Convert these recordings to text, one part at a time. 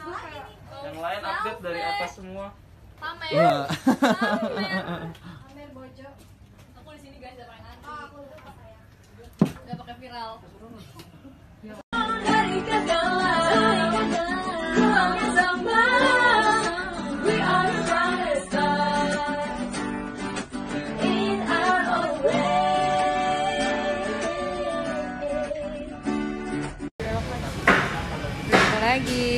Yang lain update dari atas semua. Pamer. Wah. Pamer bojo. Aku di sini guys, udah pakai nanti. Aku lupa sayang. Udah pakai viral. Dari kegelapan, ruangnya sama. We are the brightest star in our own way. Berapa lagi?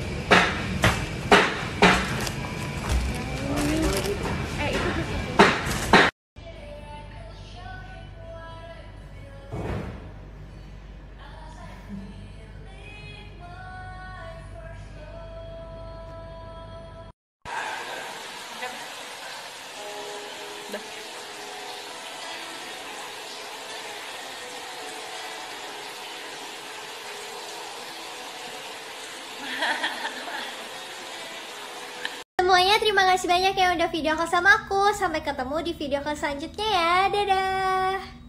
Semuanya terima kasih banyak yang udah video call sama aku. Sampai ketemu di video call selanjutnya ya. Dadah.